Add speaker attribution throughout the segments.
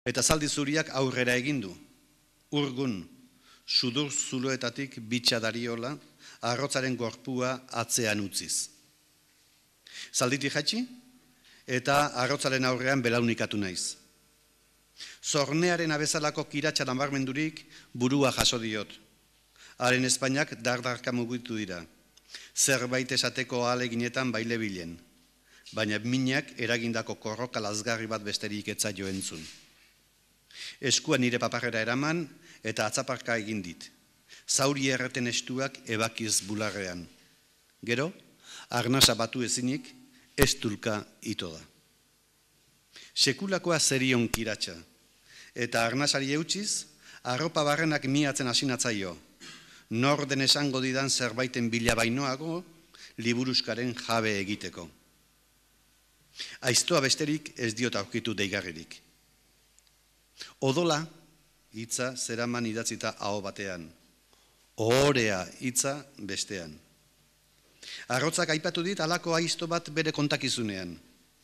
Speaker 1: Eta zaldi zuriak aurrera egindu. Urgun, sudur zuloetatik bitxa dariola, arrotzaren gorpua atzean utziz. Zalditik jaitsi, eta arrotzaren aurrean belaunikatu naiz. Zornearen abezalako kiratxa nabarmendurik burua jaso diot. Haren Espainiak dardarka mugitu dira. Zerbait esateko ahaleginetan baile bilen. Baina minak eragindako korroka lazgarri bat besterik etzaio entzun. Eskua nire paparera eraman eta atzaparka egin dit. Zauri erreten estuak ebakiz bularrean. Gero, arnasa batu ezinik, ez tulka ito da. Sekulakoa zerion kiratxa. Eta arnasari eutxiz, arropa barrenak miatzen asinatzaio. Nor den esango didan zerbaiten bila bainoago, liburuskaren jabe egiteko. Aiztoa besterik ez diot aurkitu deigarririk. Odola hitza zeraman idatzita aho batean. Ohorea hitza bestean. Arrotzak aipatu dit halako aizto bat bere kontakizunean.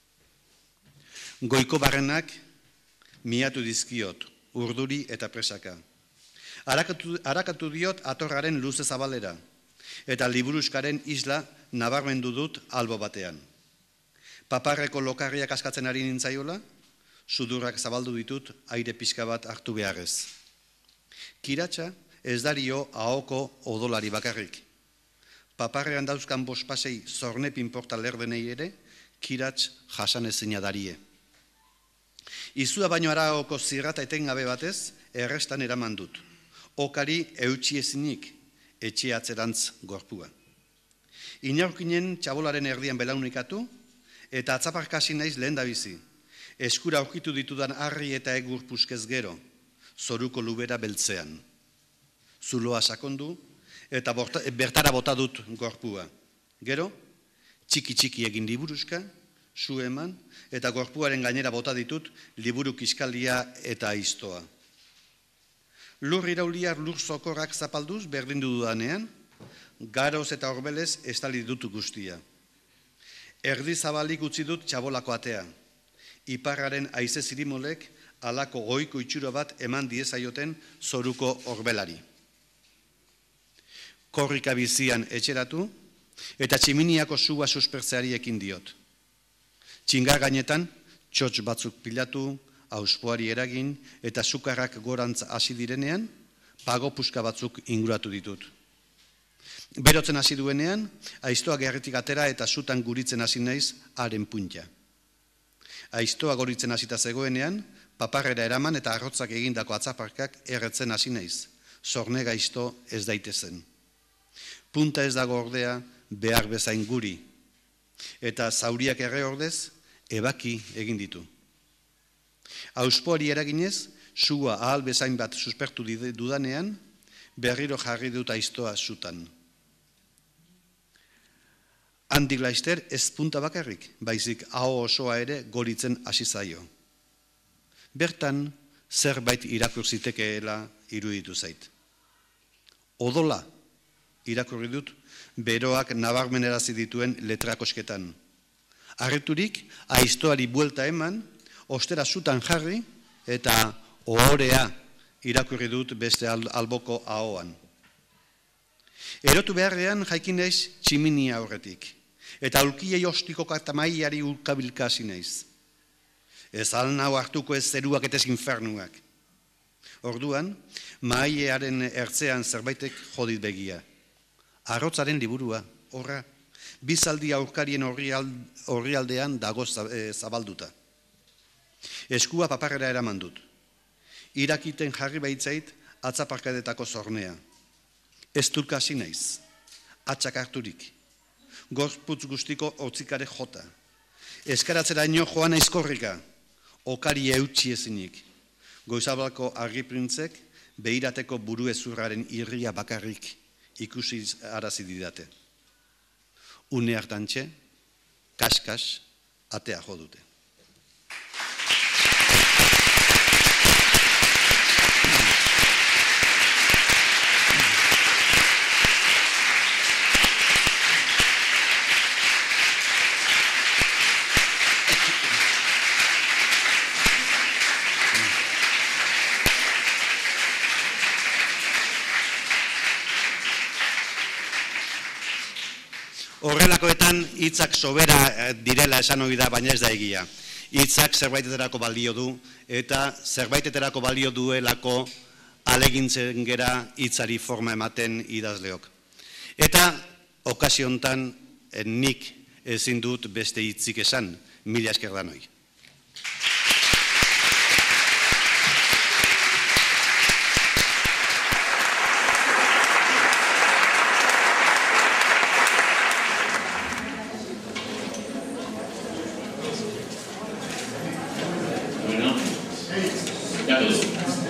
Speaker 1: Goiko barrenak miatu dizkiot, urduri eta presaka. Harakatu diot atorraren luze zabalera, eta liburuskaren isla nabarmendu dut albo batean. Paparreko lokarriak askatzen ari nintzaiola, sudurrak zabaldu ditut aire pixka bat hartu beharrez. Kiratxa ez dario ahoko odolari bakarrik. Paparrean dauzkan bospasei zornepin portal erdenei ere, kiratx jasanezina darie. Izua baino araoko zirrata etengabe batez, errestan eraman dut. Okari eutxiezinik etxe atzerantz gorpua. Inaurkinen txabolaren erdian belaunikatu, eta atzaparkasi naiz lehen da bizi. Eskura aurkitu ditudan harri eta egur puskez gero, zoruko lubera beltzean. Zuloa sakondu, eta bertara bota dut gorpua. Gero, txiki-txiki egin liburuska, su eman, eta gorpuaren gainera bota ditut liburu kiskaldia eta aiztoa. Lur irauliar lur zokorrak zapalduz berdindu dudanean, garoz eta horbelez estali dut guztia. Erdi zabalik utzi dut txabolako atea. Iparraren haize zirimolek halako goiko itxuro bat eman diezaioten zoruko horbelari. Korrika bizian etxeratu, eta tximiniako sua suspertzeari ekin diot. Txingar gainetan, txotx batzuk pilatu, auspoari eragin, eta sukarrak gorantz hasi direnean, pago puska batzuk inguratu ditut. Berotzen hasi duenean, aiztoa gerritik atera eta sutan guritzen hasi naiz haren punta. Aiztoa goritzen hasita zegoenean, paparrera eraman eta arrotzak egindako atzaparkak erretzen hasi naiz. Zorne gaizto ez daitezen. Punta ez dago ordea behar bezain guri. Eta zauriak erre ordez, ebaki egin ditu. Auspoari eraginez, sua ahal bezain bat suspertu dudanean, berriro jarri dut aiztoa sutan. Handik laizter ez punta bakarrik, baizik aho osoa ere goritzen hasi zaio. Bertan, zerbait irakur zitekeela iruditu zait. Odola irakurri dut, beroak nabarmenerazi dituen letrakosketan. Harriturik, aiztoari buelta eman, ostera sutan jarri, eta ohorea irakurri dut beste alboko ahoan. Erotu beharrean jaikin naiz tximinia horretik, eta aulkiei ostiko katamaiari ulkabilka hasi naiz. Ez alnau hartuko ez zeruak eta ez infernuak. Orduan, mahaiearen ertzean zerbaitek jodit begia. Arrotzaren liburua, horra, bizaldi aurkarien orrialdean dago zabalduta. Eskua paparrera eraman dut. Irakiten jarri baitzait atzaparkadetako zornea. Ez dut hasi naiz, atxak harturik. Gorputz guztiko hotzikare jota. Eskaratzera ino joan aizkorrika, okari eutxi ezinik. Goizabalko argiprintzek behirateko buru ezurraren irria bakarrik ikusi arazi didate. Une hartantxe, kas-kas, atea jo dute. Horrelakoetan hitzak sobera direla esan ohi da, baina ez da egia. Hitzak zerbaitetarako balio du, eta zerbaitetarako balio duelako alegintzen gera hitzari forma ematen idazleok. Eta okazio hontan nik ezin dut beste hitzik esan, mila esker danoi.
Speaker 2: Bueno, ya todos.